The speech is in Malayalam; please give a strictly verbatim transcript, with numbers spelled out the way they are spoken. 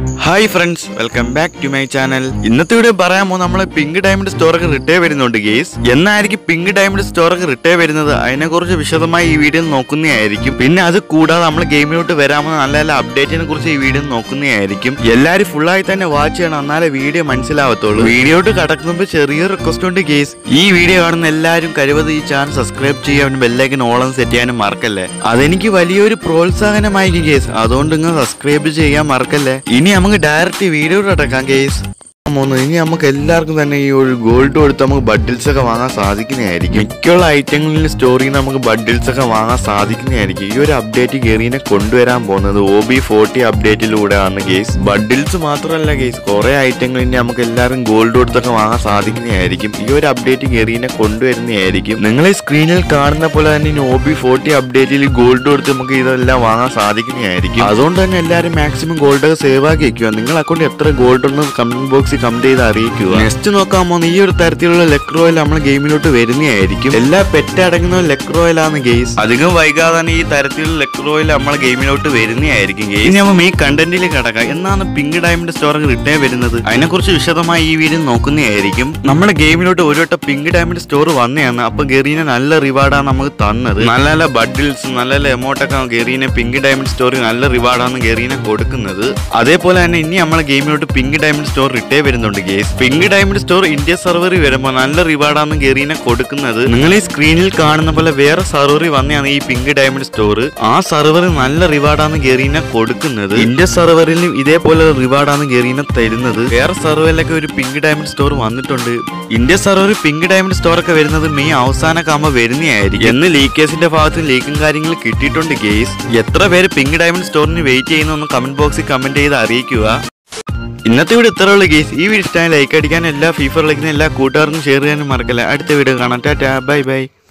Hi friends, welcome back to my channel. ഇന്നത്തെ വീഡിയോ പറയാമോ നമ്മൾ പിങ്ക് ഡയമണ്ട് സ്റ്റോറൊക്കെ റിട്ടേ വരുന്നുണ്ട് ഗേസ്. എന്നായിരിക്കും പിങ്ക് ഡയമണ്ട് സ്റ്റോറൊക്കെ റിട്ടേ വരുന്നത് അതിനെക്കുറിച്ച് വിശദമായി ഈ വീഡിയോ നോക്കുന്നതായിരിക്കും. പിന്നെ അത് കൂടാതെ നമ്മൾ ഗെയിമിലോട്ട് വരാമോ നല്ല നല്ല അപ്ഡേറ്റിനെ കുറിച്ച് ഈ വീഡിയോ നോക്കുന്നതായിരിക്കും. എല്ലാവരും ഫുള്ളായി തന്നെ വാച്ച് ചെയ്യണം, എന്നാലേ വീഡിയോ മനസ്സിലാവത്തുള്ളൂ. വീഡിയോട്ട് കടക്കുമ്പോൾ ചെറിയൊരു റിക്വസ്റ്റ് ഉണ്ട് ഗേസ്. ഈ വീഡിയോ കാണുന്ന എല്ലാവരും കഴിവത് ഈ ചാനൽ സബ്സ്ക്രൈബ് ചെയ്യാനും ബെല്ലൈക്കൻ ഓളം സെറ്റ് ചെയ്യാനും മറക്കല്ലേ. അതെനിക്ക് വലിയൊരു പ്രോത്സാഹനമായിരിക്കും ഗേസ്. അതുകൊണ്ട് നിങ്ങൾ സബ്സ്ക്രൈബ് ചെയ്യാൻ മറക്കല്ലേ. ഇനി നമുക്ക് ഡയറക്റ്റ് വീഡിയോ അടക്കാം ഗേസ്. ഇനി നമുക്ക് എല്ലാവർക്കും തന്നെ ഈ ഒരു ഗോൾഡ് കൊടുത്ത് നമുക്ക് ബഡിൽസ് ഒക്കെ വാങ്ങാൻ സാധിക്കുന്നതായിരിക്കും. മിക്കുള്ള ഐറ്റങ്ങളിൽ സ്റ്റോറിൽ നമുക്ക് ബഡിൽസ് ഒക്കെ വാങ്ങാൻ സാധിക്കുന്നതായിരിക്കും. ഈ ഒരു അപ്ഡേറ്റ് ഗെറീനെ കൊണ്ടുവരാൻ പോകുന്നത് ഒ ബി ഫോർട്ടി അപ്ഡേറ്റിലൂടെയാണ് ഗേസ്. ബഡിൽസ് മാത്രമല്ല ഗേസ്, കുറെ ഐറ്റങ്ങളിൽ നമുക്ക് എല്ലാവരും ഗോൾഡ് കൊടുത്തൊക്കെ വാങ്ങാൻ സാധിക്കുന്നതായിരിക്കും. ഈ ഒരു അപ്ഡേറ്റ് ഗെറീനെ കൊണ്ടുവരുന്നതായിരിക്കും. നിങ്ങൾ ഈ സ്ക്രീനിൽ കാണുന്ന പോലെ തന്നെ ഇനി ഒ ബി ഫോർട്ടി അപ്ഡേറ്റിൽ ഗോൾഡ് കൊടുത്ത് നമുക്ക് ഇതെല്ലാം വാങ്ങാൻ സാധിക്കുന്നതായിരിക്കും. അതുകൊണ്ട് തന്നെ എല്ലാവരും മാക്സിമം ഗോൾഡ് ഒക്കെ സേവ് ആക്കി വെക്കുക. നിങ്ങളുടെ അക്കൗണ്ട് എത്ര ഗോൾഡ് ഉണ്ടെന്ന് കമന്റ് ബോക്സിൽ കമന്റ് ചെയ്ത് അറിയിക്കുക. നെക്സ്റ്റ് നോക്കാൻ പോകുന്ന ഈ ഒരു തരത്തിലുള്ള ലെക്ക് റോയൽ നമ്മൾ ഗെയിമിലോട്ട് വരുന്നതായിരിക്കും. എല്ലാ പെറ്റ് അടങ്ങുന്ന ലെക്ക് റോയലാണ് ഗെയ്സ്. അധികം വൈകാതെ തന്നെ ഈ തരത്തിലുള്ള ലെക്ക് റോയൽ നമ്മൾ ഗെയിമിലോട്ട് വരുന്നതായിരിക്കും ഗെയ്സ്. ഇനി നമ്മൾ ഈ കണ്ടന്റിൽ കിടക്കാം. എന്നാണ് പിങ്ക് ഡയമണ്ട് സ്റ്റോർ റിട്ടേൺ വരുന്നത് അതിനെക്കുറിച്ച് വിശദമായി ഈ വീഡിയോ നോക്കുന്നതായിരിക്കും. നമ്മുടെ ഗെയിമിലോട്ട് ഒരു വട്ടം പിങ്ക് ഡയമണ്ട് സ്റ്റോർ വന്നതാണ്. അപ്പൊ ഗെറീനെ നല്ല റിവാർഡാണ് നമുക്ക് തന്നത്. നല്ല നല്ല ബഡിൽസ് നല്ല നല്ല എമൗണ്ടൊക്കെ ഗെറീനെ പിങ്ക് ഡയമണ്ട് സ്റ്റോറിൽ നല്ല റിവാർഡാണ് ഗെറീനെ കൊടുക്കുന്നത്. അതേപോലെ തന്നെ ഇനി നമ്മളെ ഗെയിമിലോട്ട് പിങ്ക് ഡയമണ്ട് സ്റ്റോർ റിട്ടേൺ വരുന്നുണ്ട് guys. Pink diamond store India സെർവറിൽ വരുമ്പോൾ നല്ല റിവാർഡാണ് ഗെറീനെ കൊടുക്കുന്നത്. നിങ്ങൾ ഈ സ്ക്രീനിൽ കാണുന്ന പോലെ വേറെ സെർവറിൽ വന്നെയാണ് ഈ പിങ്ക് ഡയമണ്ട് സ്റ്റോർ. ആ സെർവറിൽ നല്ല റിവാർഡാണ് ഗെറീനെ കൊടുക്കുന്നത്. ഇന്ത്യ സെർവറിലും ഇതേപോലെ റിവാർഡാണ് ഗെറീനെ തരുന്നത്. വേറെ സെർവറിലൊക്കെ ഒരു പിങ്ക് ഡയമണ്ട് സ്റ്റോർ വന്നിട്ടുണ്ട്. ഇന്ത്യ സെർവറിൽ പിങ്ക് ഡയമണ്ട് സ്റ്റോർ ഒക്കെ വരുന്നത് മെയ് അവസാനമൊക്കെ ആകുമ്പോൾ വരുന്നതായിരിക്കും എന്ന് ലീക്കേഴ്സിന്റെ ഭാഗത്ത് ലീക്കും കാര്യങ്ങൾ കിട്ടിയിട്ടുണ്ട് ഗേസ്. എത്ര പേര് പിങ്ക് ഡയമണ്ട് സ്റ്റോറിന് വെയിറ്റ് ചെയ്യുന്ന കമന്റ് ബോക്സിൽ കമന്റ് ചെയ്ത് അറിയിക്കുക. ഇന്നത്തെ വീഡിയോ ഇത്രയുള്ള ഗേസ്. ഈ വീഡിയോ ഇഷ്ടമായി ലൈക്ക് അടിക്കാൻ എല്ലാ ഫീഫർ കളിക്കുന്ന എല്ലാ കൂട്ടുകാർക്കും ഷെയർ ചെയ്യാനും മറക്കല്ല. അടുത്ത വീഡിയോ കാണാം. Tata, bye by.